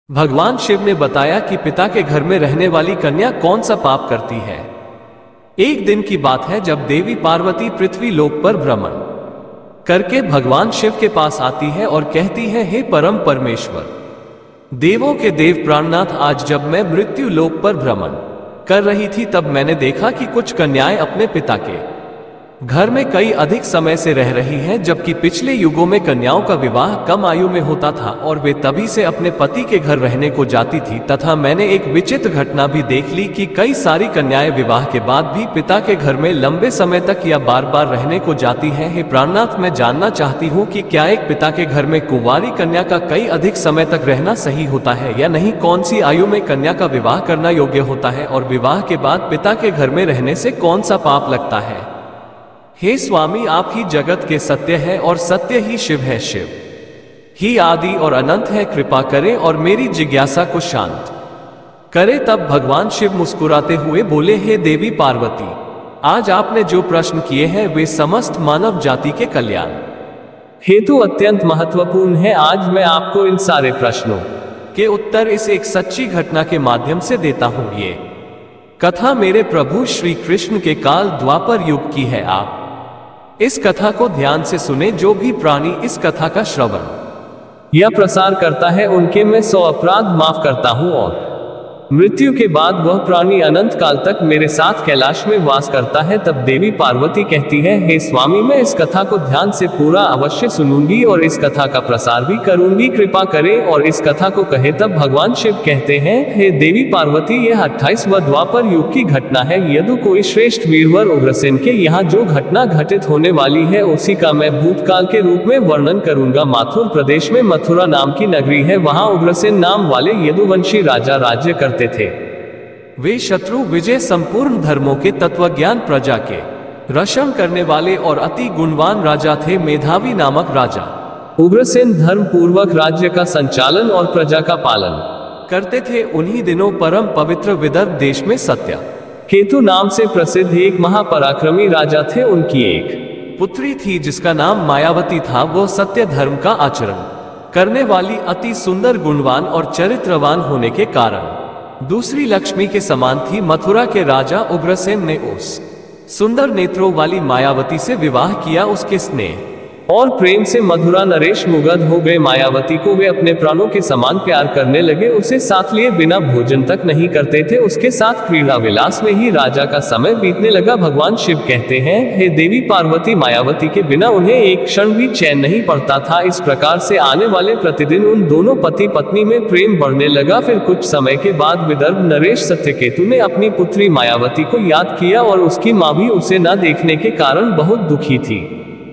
भगवान शिव ने बताया कि पिता के घर में रहने वाली कन्या कौन सा पाप करती है। एक दिन की बात है जब देवी पार्वती पृथ्वी लोक पर भ्रमण करके भगवान शिव के पास आती है और कहती है, हे परम परमेश्वर, देवों के देव प्राणनाथ, आज जब मैं मृत्यु लोक पर भ्रमण कर रही थी तब मैंने देखा कि कुछ कन्याएं अपने पिता के घर में कई अधिक समय से रह रही हैं, जबकि पिछले युगों में कन्याओं का विवाह कम आयु में होता था और वे तभी से अपने पति के घर रहने को जाती थी। तथा मैंने एक विचित्र घटना भी देख ली कि कई सारी कन्याएं विवाह के बाद भी पिता के घर में लंबे समय तक या बार बार रहने को जाती हैं। हे प्राणनाथ, मैं जानना चाहती हूँ कि क्या एक पिता के घर में कुंवारी कन्या का कई अधिक समय तक रहना सही होता है या नहीं? कौन सी आयु में कन्या का विवाह करना योग्य होता है और विवाह के बाद पिता के घर में रहने से कौन सा पाप लगता है? हे स्वामी, आप ही जगत के सत्य है और सत्य ही शिव है, शिव ही आदि और अनंत है। कृपा करें और मेरी जिज्ञासा को शांत करें। तब भगवान शिव मुस्कुराते हुए बोले, हे देवी पार्वती, आज आपने जो प्रश्न किए हैं वे समस्त मानव जाति के कल्याण हेतु अत्यंत महत्वपूर्ण है। आज मैं आपको इन सारे प्रश्नों के उत्तर इस एक सच्ची घटना के माध्यम से देता हूं। ये कथा मेरे प्रभु श्री कृष्ण के काल द्वापर युग की है। आप इस कथा को ध्यान से सुने। जो भी प्राणी इस कथा का श्रवण या प्रसार करता है उनके मैं 100 अपराध माफ करता हूं और मृत्यु के बाद वह प्राणी अनंत काल तक मेरे साथ कैलाश में वास करता है। तब देवी पार्वती कहती है, हे स्वामी, मैं इस कथा को ध्यान से पूरा अवश्य सुनूंगी और इस कथा का प्रसार भी करूंगी। कृपा करें और इस कथा को कहे। तब भगवान शिव कहते हैं, हे देवी पार्वती, यह 28वां द्वापर युग की घटना है। यदु कोई श्रेष्ठ वीरवर उग्रसेन के यहाँ जो घटना घटित होने वाली है उसी का मैं भूतकाल के रूप में वर्णन करूंगा। माथुर प्रदेश में मथुरा नाम की नगरी है। वहां उग्रसेन नाम वाले यदुवंशी राजा राज्य करते थे। वे शत्रु विजय संपूर्ण धर्मों के तत्वज्ञान प्रजा के रक्षण करने वाले और अति गुणवान राजा थे। मेधावी नामक राजा उग्रसेन धर्म पूर्वक राज्य का संचालन और प्रजा का पालन करते थे। उन्हीं दिनों परम पवित्र विदर्भ देश में सत्य केतु नाम से प्रसिद्ध एक महापराक्रमी राजा थे। उनकी एक पुत्री थी जिसका नाम मायावती था। वो सत्य धर्म का आचरण करने वाली, अति सुंदर, गुणवान और चरित्रवान होने के कारण दूसरी लक्ष्मी के समान थी। मथुरा के राजा उग्रसेन ने उस सुंदर नेत्रों वाली मायावती से विवाह किया। उसके स्नेह और प्रेम से मधुरा नरेश मुग्ध हो गए। मायावती को वे अपने प्राणों के समान प्यार करने लगे। उसे साथ लिए बिना भोजन तक नहीं करते थे। उसके साथ क्रीड़ा विलास में ही राजा का समय बीतने लगा। भगवान शिव कहते हैं, हे देवी पार्वती, मायावती के बिना उन्हें एक क्षण भी चैन नहीं पड़ता था। इस प्रकार से आने वाले प्रतिदिन उन दोनों पति पत्नी में प्रेम बढ़ने लगा। फिर कुछ समय के बाद विदर्भ नरेश सत्यकेतु ने अपनी पुत्री मायावती को याद किया और उसकी माँ भी उसे न देखने के कारण बहुत दुखी थी।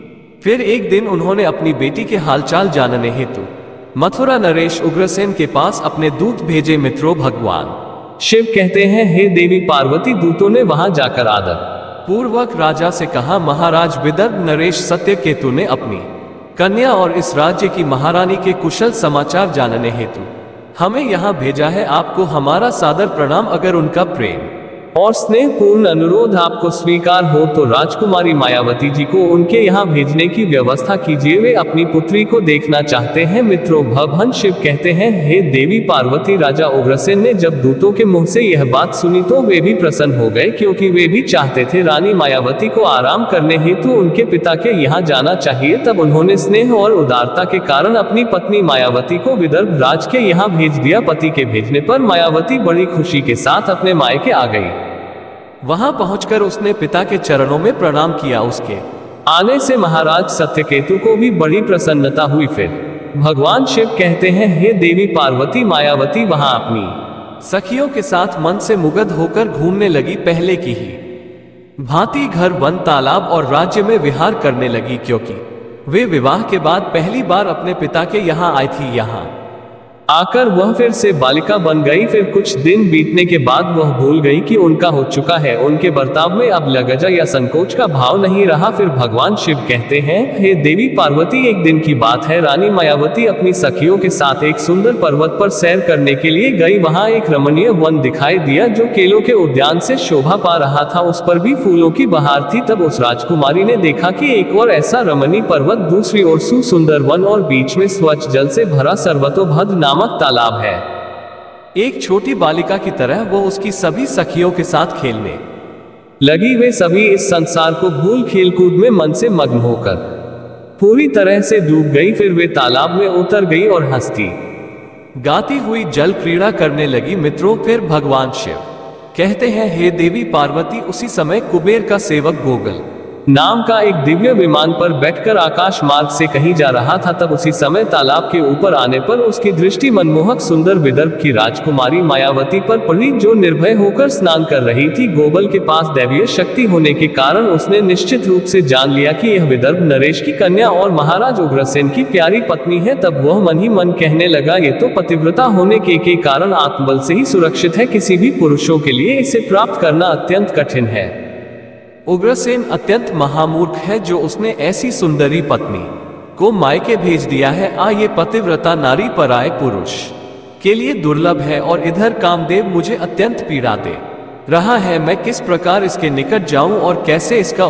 फिर एक दिन उन्होंने अपनी बेटी के हालचाल जानने हेतु मथुरा नरेश उग्रसेन के पास अपने दूत भेजे। मित्रों, भगवान शिव कहते हैं, हे देवी पार्वती, दूतों ने वहां जाकर आदर पूर्वक राजा से कहा, महाराज, विदर्भ नरेश सत्यकेतु ने अपनी कन्या और इस राज्य की महारानी के कुशल समाचार जानने हेतु हमें यहाँ भेजा है। आपको हमारा सादर प्रणाम। अगर उनका प्रेम और स्नेहपूर्ण अनुरोध आपको स्वीकार हो तो राजकुमारी मायावती जी को उनके यहाँ भेजने की व्यवस्था कीजिए। वे अपनी पुत्री को देखना चाहते हैं। मित्रों, भगवान शिव कहते हैं, हे देवी पार्वती, राजा उग्रसेन ने जब दूतों के मुंह से यह बात सुनी तो वे भी प्रसन्न हो गए, क्योंकि वे भी चाहते थे रानी मायावती को आराम करने हेतु उनके पिता के यहाँ जाना चाहिए। तब उन्होंने स्नेह और उदारता के कारण अपनी पत्नी मायावती को विदर्भ राज के यहाँ भेज दिया। पति के भेजने पर मायावती बड़ी खुशी के साथ अपने मायके आ गई। वहां पहुंचकर उसने पिता के चरणों में प्रणाम किया। उसके आने से महाराज सत्यकेतु को भी बड़ी प्रसन्नता हुई। फिर भगवान शिव कहते हैं, हे देवी पार्वती, मायावती वहां अपनी सखियों के साथ मन से मुग्ध होकर घूमने लगी। पहले की ही भांति घर, वन, तालाब और राज्य में विहार करने लगी, क्योंकि वे विवाह के बाद पहली बार अपने पिता के यहाँ आई थी। यहाँ आकर वह फिर से बालिका बन गई। फिर कुछ दिन बीतने के बाद वह भूल गई कि उनका हो चुका है। उनके बर्ताव में अब लज्जा या संकोच का भाव नहीं रहा। फिर भगवान शिव कहते हैं, हे देवी पार्वती, एक दिन की बात है। रानी मायावती अपनी सखियों के साथ एक सुंदर पर्वत पर सैर करने के लिए गई। वहां एक रमणीय वन दिखाई दिया जो केलों के उद्यान से शोभा पा रहा था। उस पर भी फूलों की बहार थी। तब उस राजकुमारी ने देखा कि एक और ऐसा रमणीय पर्वत, दूसरी ओर सुसुंदर वन और बीच में स्वच्छ जल से भरा सर्वतोभद्र नामक तालाब है। एक छोटी बालिका की तरह वो उसकी सभी सखियों के साथ खेलने लगी। वे सभी इस संसार को भूल खेलकूद में मन से मग्न होकर पूरी तरह से डूब गई। फिर वे तालाब में उतर गई और हंसती गाती हुई जल क्रीड़ा करने लगी। मित्रों, फिर भगवान शिव कहते हैं, हे देवी पार्वती, उसी समय कुबेर का सेवक गोगल नाम का एक दिव्य विमान पर बैठकर आकाश मार्ग से कहीं जा रहा था। तब उसी समय तालाब के ऊपर आने पर उसकी दृष्टि मनमोहक सुंदर विदर्भ की राजकुमारी मायावती पर पड़ी, जो निर्भय होकर स्नान कर रही थी। गोगल के पास दैवीय शक्ति होने के कारण उसने निश्चित रूप से जान लिया कि यह विदर्भ नरेश की कन्या और महाराज उग्रसेन की प्यारी पत्नी है। तब वह मन ही मन कहने लगा, ये तो पतिव्रता होने के कारण आत्मबल से ही सुरक्षित है। किसी भी पुरुषों के लिए इसे प्राप्त करना अत्यंत कठिन है। उग्रसेन अत्यंत महामूर्ख है जो उसने ऐसी सुंदरी पत्नी को मायके भेज दिया है। ये पतिव्रता नारी पराये पुरुष के लिए दुर्लभ है और इधर कामदेव मुझे अत्यंत पीड़ा दे रहा है। मैं किस प्रकार इसके निकट जाऊं और कैसे इसका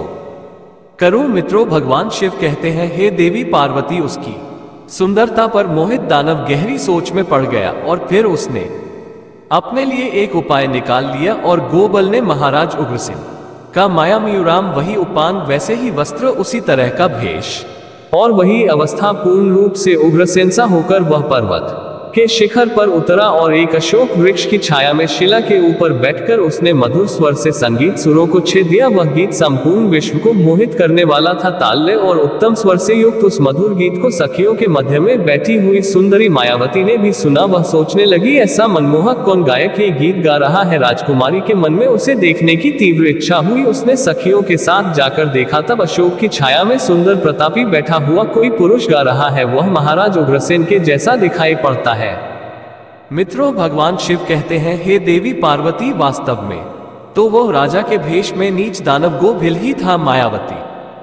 उपभोग करूं? मित्रों, भगवान शिव कहते हैं, हे देवी पार्वती, उसकी सुंदरता पर मोहित दानव गहरी सोच में पड़ गया और फिर उसने अपने लिए एक उपाय निकाल लिया और गोबल ने महाराज उग्रसेन का माया मयूराम, वही उपांग, वैसे ही वस्त्र, उसी तरह का भेष और वही अवस्था पूर्ण रूप से उग्रसेन सा होकर वह पर्वत के शिखर पर उतरा और एक अशोक वृक्ष की छाया में शिला के ऊपर बैठकर उसने मधुर स्वर से संगीत सुरों को छेद दिया। वह गीत संपूर्ण विश्व को मोहित करने वाला था। ताल्य और उत्तम स्वर से युक्त उस मधुर गीत को सखियों के मध्य में बैठी हुई सुंदरी मायावती ने भी सुना। वह सोचने लगी, ऐसा मनमोहक कौन गायक ये गीत गा रहा है? राजकुमारी के मन में उसे देखने की तीव्र इच्छा हुई। उसने सखियों के साथ जाकर देखा, तब अशोक की छाया में सुंदर प्रतापी बैठा हुआ कोई पुरुष गा रहा है। वह महाराज उग्रसेन के जैसा दिखाई पड़ता है। मित्रों, भगवान शिव कहते हैं, हे देवी पार्वती, वास्तव में तो वो राजा के भेष में नीच दानव गोभिल ही था। मायावती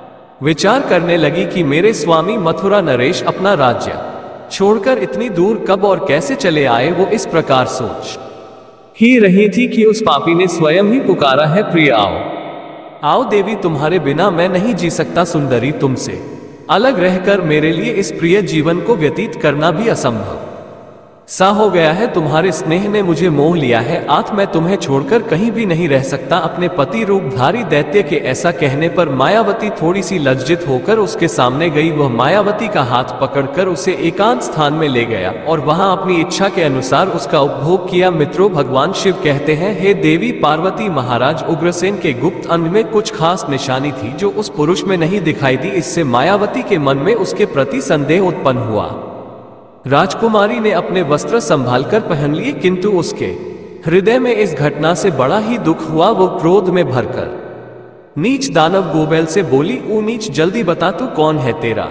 विचार करने लगी कि मेरे स्वामी मथुरा नरेश अपना राज्य छोड़कर इतनी दूर कब और कैसे चले आए। वो इस प्रकार सोच ही रही थी कि उस पापी ने स्वयं ही पुकारा है, प्रिय आओ, आओ देवी, तुम्हारे बिना मैं नहीं जी सकता। सुंदरी, तुमसे अलग रहकर मेरे लिए इस प्रिय जीवन को व्यतीत करना भी असंभव सा हो गया है। तुम्हारे स्नेह ने मुझे मोह लिया है। मैं तुम्हें छोड़कर कहीं भी नहीं रह सकता। अपने पति रूपधारी दैत्य के ऐसा कहने पर मायावती थोड़ी सी लज्जित होकर उसके सामने गई। वह मायावती का हाथ पकड़कर उसे एकांत स्थान में ले गया और वहां अपनी इच्छा के अनुसार उसका उपभोग किया। मित्रों, भगवान शिव कहते हैं, हे देवी पार्वती, महाराज उग्रसेन के गुप्त अंग में कुछ खास निशानी थी जो उस पुरुष में नहीं दिखाई दी। इससे मायावती के मन में उसके प्रति संदेह उत्पन्न हुआ। राजकुमारी ने अपने वस्त्र संभालकर पहन लिए, किंतु उसके हृदय में इस घटना से बड़ा ही दुख हुआ। वो क्रोध में भरकर नीच दानव गोबेल से बोली, ओ नीच, जल्दी बता तू कौन है? तेरा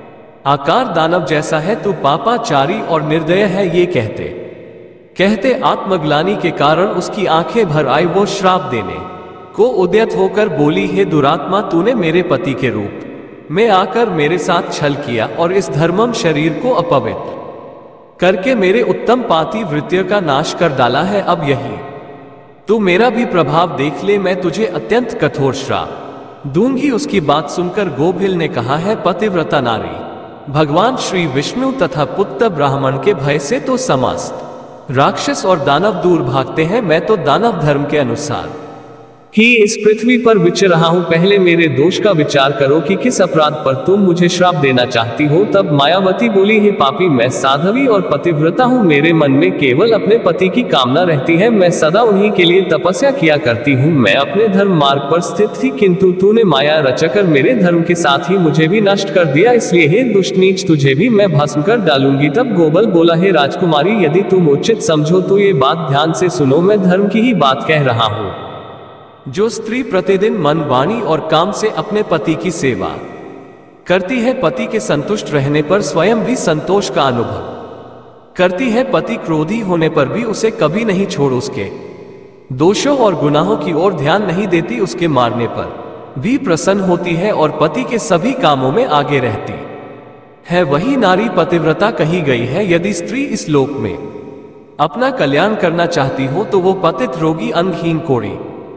आकार दानव जैसा है, तू पापाचारी और निर्दय है। ये कहते कहते आत्मग्लानि के कारण उसकी आंखें भर आई। वो श्राप देने को उद्यत होकर बोली, हे दुरात्मा, तूने मेरे पति के रूप में आकर मेरे साथ छल किया और इस धर्मम शरीर को अपवित्र करके मेरे उत्तम पातिव्रत्य का नाश कर डाला है। अब यही तू मेरा भी प्रभाव देख ले, मैं तुझे अत्यंत कठोर श्राप दूंगी। उसकी बात सुनकर गोभिल ने कहा है, पतिव्रता नारी भगवान श्री विष्णु तथा पुत्र ब्राह्मण के भय से तो समस्त राक्षस और दानव दूर भागते हैं। मैं तो दानव धर्म के अनुसार ही इस पृथ्वी पर विचर रहा हूं। पहले मेरे दोष का विचार करो कि किस अपराध पर तुम मुझे श्राप देना चाहती हो। तब मायावती बोली, हे पापी, मैं साध्वी और पतिव्रता हूं। मेरे मन में केवल अपने पति की कामना रहती है। मैं सदा उन्हीं के लिए तपस्या किया करती हूं। मैं अपने धर्म मार्ग पर स्थित थी, किंतु तूने माया रचकर मेरे धर्म के साथ ही मुझे भी नष्ट कर दिया। इसलिए हे दुष्ट नीच, तुझे भी मैं भस्म कर डालूंगी। तब गोबल बोला, हे राजकुमारी, यदि तुम उचित समझो तो ये बात ध्यान से सुनो। मैं धर्म की ही बात कह रहा हूं। जो स्त्री प्रतिदिन मन, वाणी और काम से अपने पति की सेवा करती है, पति के संतुष्ट रहने पर स्वयं भी संतोष का अनुभव करती है, पति क्रोधी होने पर भी उसे कभी नहीं छोड़, उसके दोषों और गुनाहों की ओर ध्यान नहीं देती, उसके मारने पर भी प्रसन्न होती है और पति के सभी कामों में आगे रहती है, वही नारी पतिव्रता कही गई है। यदि स्त्री इस लोक में अपना कल्याण करना चाहती हो तो वो पतित, रोगी, अंगहीन, कोढ़ी,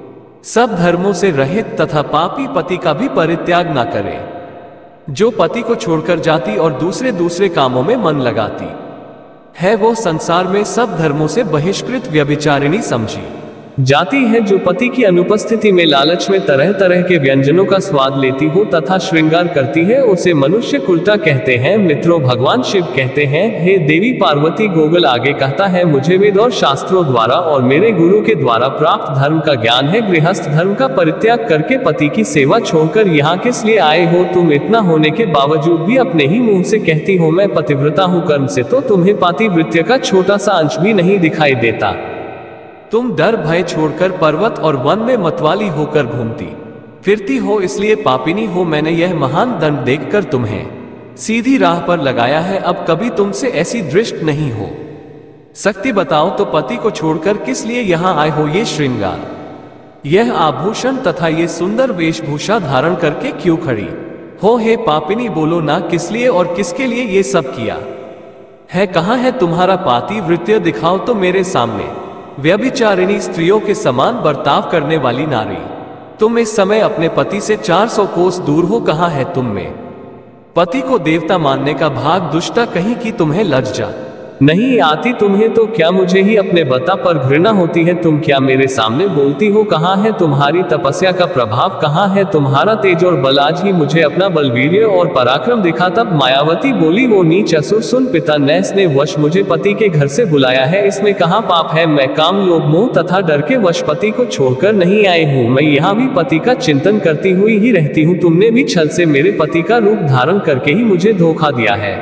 सब धर्मों से रहित तथा पापी पति का भी परित्याग न करे। जो पति को छोड़कर जाती और दूसरे कामों में मन लगाती है वो संसार में सब धर्मों से बहिष्कृत व्यभिचारिणी समझी जाती है, जो पति की अनुपस्थिति में लालच में तरह तरह के व्यंजनों का स्वाद लेती हो तथा श्रृंगार करती है, उसे मनुष्य कुलटा कहते हैं। मित्रों, भगवान शिव कहते हैं, हे देवी पार्वती, गोगल आगे कहता है, मुझे वेद और शास्त्रों द्वारा और मेरे गुरु के द्वारा प्राप्त धर्म का ज्ञान है। गृहस्थ धर्म का परित्याग करके पति की सेवा छोड़कर यहाँ किस लिए आए हो? तुम इतना होने के बावजूद भी अपने ही मुंह से कहती हो मैं पतिव्रता हूँ, कर्म से तो तुम्हें पातिव्रत्य का छोटा सा अंश भी नहीं दिखाई देता। तुम डर भय छोड़कर पर्वत और वन में मतवाली होकर घूमती फिरती हो, इसलिए पापिनी हो। मैंने यह महान दंड देखकर तुम्हें सीधी राह पर लगाया है, अब कभी तुमसे ऐसी दृष्ट नहीं हो सकती। बताओ तो पति को छोड़कर किस लिए यहाँ आए हो? ये श्रृंगार, यह आभूषण तथा ये सुंदर वेशभूषा धारण करके क्यों खड़ी हो? हे पापिनी, बोलो ना, किस लिए और किसके लिए ये सब किया है? कहाँ है तुम्हारा पातिव्रत्य? दिखाओ तो मेरे सामने। व्यभिचारिणी स्त्रियों के समान बर्ताव करने वाली नारी, तुम इस समय अपने पति से 400 कोस दूर हो। कहाँ है तुम में पति को देवता मानने का भाग? दुष्टा कहीं की, तुम्हें लज्जा नहीं आती? तुम्हें तो क्या मुझे ही अपने बता पर घृणा होती है? तुम क्या मेरे सामने बोलती हो? कहाँ है तुम्हारी तपस्या का प्रभाव? कहाँ है तुम्हारा तेज और बल? आज ही मुझे अपना बलवीर्य और पराक्रम दिखा। तब मायावती बोली, वो नीच असुर, सुन, पिता नैस ने वश मुझे पति के घर से बुलाया है, इसमें कहाँ पाप है? मैं काम, लोभ, मोह तथा डर के वश पति को छोड़कर नहीं आई हूँ। मैं यहाँ भी पति का चिंतन करती हुई ही रहती हूँ। तुमने भी छल से मेरे पति का रूप धारण करके ही मुझे धोखा दिया है।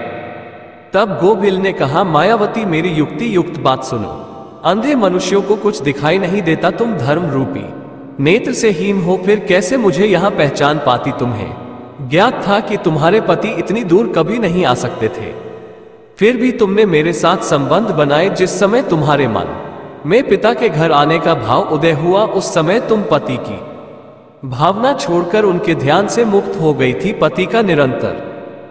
तब गोभिल ने कहा, मायावती, मेरी युक्ति युक्त बात सुनो। अंधे मनुष्यों को कुछ दिखाई नहीं देता, तुम धर्म रूपी नेत्र से हीन हो, फिर कैसे मुझे यहाँ पहचान पाती? तुम्हें ज्ञात था कि तुम्हारे पति इतनी दूर कभी नहीं आ सकते थे, फिर भी तुमने मेरे साथ संबंध बनाए। जिस समय तुम्हारे मन में पिता के घर आने का भाव उदय हुआ, उस समय तुम पति की भावना छोड़कर उनके ध्यान से मुक्त हो गई थी। पति का निरंतर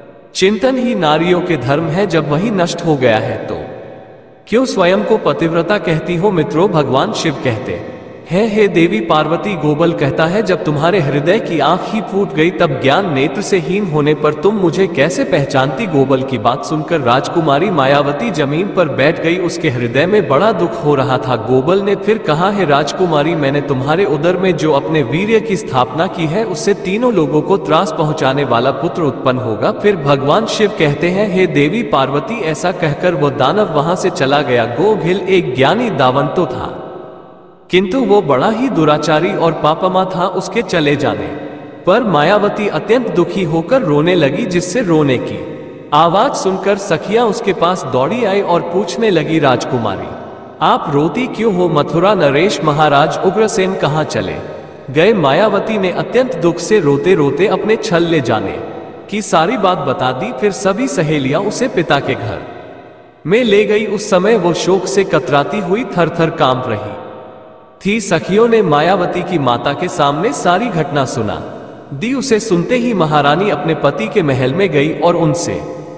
चिंतन ही नारियों के धर्म है। जब वही नष्ट हो गया है तो क्यों स्वयं को पतिव्रता कहती हो? मित्रों, भगवान शिव कहते हैं, हे देवी पार्वती, गोबल कहता है, जब तुम्हारे हृदय की आंख ही फूट गई, तब ज्ञान नेत्र से हीन होने पर तुम मुझे कैसे पहचानती? गोबल की बात सुनकर राजकुमारी मायावती जमीन पर बैठ गई। उसके हृदय में बड़ा दुख हो रहा था। गोबल ने फिर कहा, है राजकुमारी, मैंने तुम्हारे उदर में जो अपने वीर्य की स्थापना की है, उससे तीनों लोगों को त्रास पहुंचाने वाला पुत्र उत्पन्न होगा। फिर भगवान शिव कहते हैं, हे देवी पार्वती, ऐसा कहकर वो दानव वहां से चला गया। गोभिल एक ज्ञानी दावंतो था, किंतु वो बड़ा ही दुराचारी और पापमा था। उसके चले जाने पर मायावती अत्यंत दुखी होकर रोने लगी, जिससे रोने की आवाज सुनकर सखियां उसके पास दौड़ी आई और पूछने लगी, राजकुमारी, आप रोती क्यों हो? मथुरा नरेश महाराज उग्रसेन कहाँ चले गए? मायावती ने अत्यंत दुख से रोते रोते अपने छल ले जाने की सारी बात बता दी। फिर सभी सहेलियां उसे पिता के घर में ले गई। उस समय वो शोक से कतराती हुई थर थर कांप रही थी। सखियों ने मायावती की माता के सामने सारी घटना सुना दी। उसे सुनते ही महारानी अपने पति के महल में गई और उनसे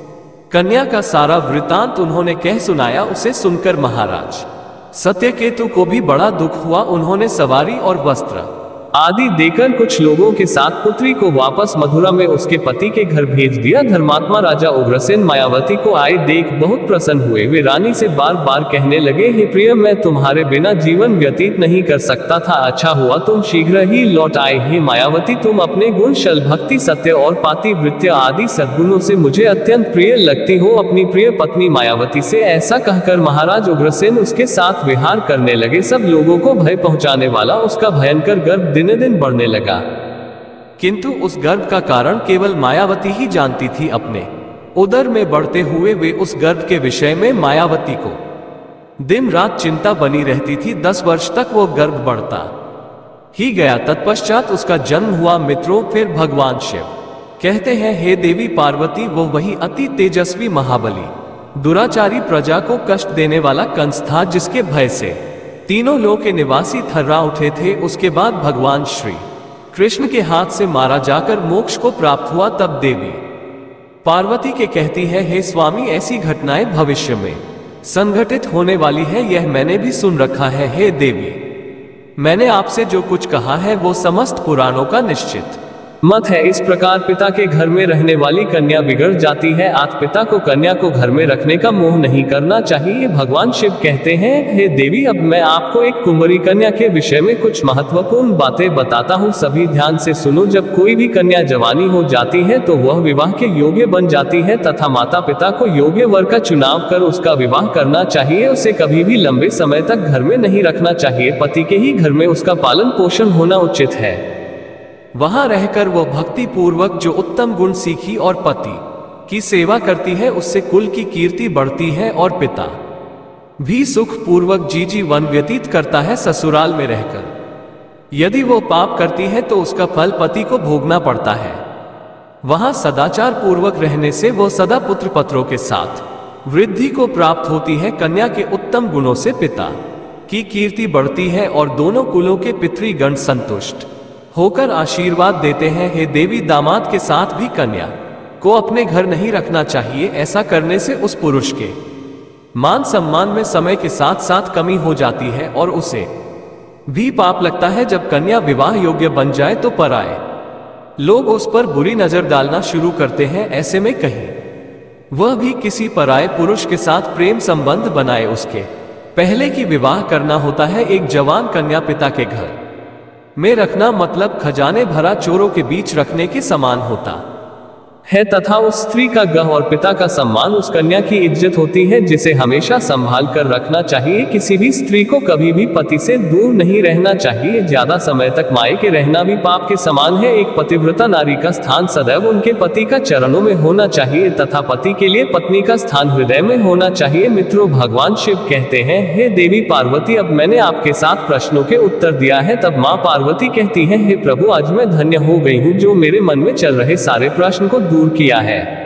कन्या का सारा वृतांत उन्होंने कह सुनाया। उसे सुनकर महाराज सत्यकेतु को भी बड़ा दुख हुआ। उन्होंने सवारी और वस्त्र आदि देकर कुछ लोगों के साथ पुत्री को वापस मथुरा में उसके पति के घर भेज दिया। धर्मात्मा राजा उग्रसेन मायावती को आए देख बहुत प्रसन्न हुए। वे रानी से बार बार कहने लगे, हे प्रिय, मैं तुम्हारे बिना जीवन व्यतीत नहीं कर सकता था। अच्छा हुआ तुम शीघ्र ही लौट आए। हे मायावती, तुम अपने गुण, शल, भक्ति, सत्य और पातिव्रत्य आदि सद्गुणों से मुझे अत्यंत प्रिय लगती हो। अपनी प्रिय पत्नी मायावती से ऐसा कहकर महाराज उग्रसेन उसके साथ विहार करने लगे। सब लोगों को भय पहुंचाने वाला उसका भयंकर गर्भ दिन दिन बढ़ने लगा, किंतु उस गर्भ का कारण केवल मायावती ही जानती थी। अपने उदर में बढ़ते हुए वे उस गर्भ के विषय में मायावती को दिन रात चिंता बनी रहती थी। 10 वर्ष तक वो गर्भ बढ़ता ही गया। तत्पश्चात उसका जन्म हुआ। मित्रों, फिर भगवान शिव कहते हैं, हे देवी पार्वती, वो वही अति तेजस्वी महाबली दुराचारी प्रजा को कष्ट देने वाला कंस था, जिसके भय से तीनों लोक के निवासी थर्रा उठे थे। उसके बाद भगवान श्री कृष्ण के हाथ से मारा जाकर मोक्ष को प्राप्त हुआ। तब देवी पार्वती के कहती है, हे स्वामी, ऐसी घटनाएं भविष्य में संघटित होने वाली है, यह मैंने भी सुन रखा है। हे देवी, मैंने आपसे जो कुछ कहा है वो समस्त पुराणों का निश्चित मत है। इस प्रकार पिता के घर में रहने वाली कन्या बिगड़ जाती है। पिता को कन्या को घर में रखने का मोह नहीं करना चाहिए। भगवान शिव कहते हैं, हे देवी, अब मैं आपको एक कुंवारी कन्या के विषय में कुछ महत्वपूर्ण बातें बताता हूँ, सभी ध्यान से सुनो। जब कोई भी कन्या जवानी हो जाती है तो वह विवाह के योग्य बन जाती है तथा माता पिता को योग्य वर का चुनाव कर उसका विवाह करना चाहिए। उसे कभी भी लंबे समय तक घर में नहीं रखना चाहिए। पति के ही घर में उसका पालन पोषण होना उचित है। वहां रहकर वह भक्ति पूर्वक जो उत्तम गुण सीखी और पति की सेवा करती है, उससे कुल की कीर्ति बढ़ती है और पिता भी सुख पूर्वक जीवन व्यतीत करता है ससुराल में रहकर। यदि वो पाप करती है तो उसका फल पति को भोगना पड़ता है। वहां सदाचार पूर्वक रहने से वो सदा पुत्र पत्रों के साथ वृद्धि को प्राप्त होती है। कन्या के उत्तम गुणों से पिता की कीर्ति बढ़ती है और दोनों कुलों के पितृगण संतुष्ट होकर आशीर्वाद देते हैं। हे देवी, दामाद के साथ भी कन्या को अपने घर नहीं रखना चाहिए। ऐसा करने से उस पुरुष के मान सम्मान में समय के साथ साथ कमी हो जाती है और उसे भी पाप लगता है। जब कन्या विवाह योग्य बन जाए तो पराए लोग उस पर बुरी नजर डालना शुरू करते हैं। ऐसे में कहीं वह भी किसी पराये पुरुष के साथ प्रेम संबंध बनाए, उसके पहले की विवाह करना होता है। एक जवान कन्या पिता के घर में रखना मतलब खजाने भरा चोरों के बीच रखने के समान होता है तथा उस स्त्री का गह और पिता का सम्मान उस कन्या की इज्जत होती है, जिसे हमेशा संभाल कर रखना चाहिए। किसी भी स्त्री को कभी भी पति से दूर नहीं रहना चाहिए। ज्यादा समय तक मायके रहना भी पाप के समान है। एक पतिव्रता नारी का स्थान सदैव उनके पति का चरणों में होना चाहिए तथा पति के लिए पत्नी का स्थान हृदय में होना चाहिए। मित्रों, भगवान शिव कहते हैं, हे देवी पार्वती, अब मैंने आपके 7 प्रश्नों के उत्तर दिया है। तब माँ पार्वती कहती है, हे प्रभु, आज मैं धन्य हो गई हूँ जो मेरे मन में चल रहे सारे प्रश्न को दूर किया है।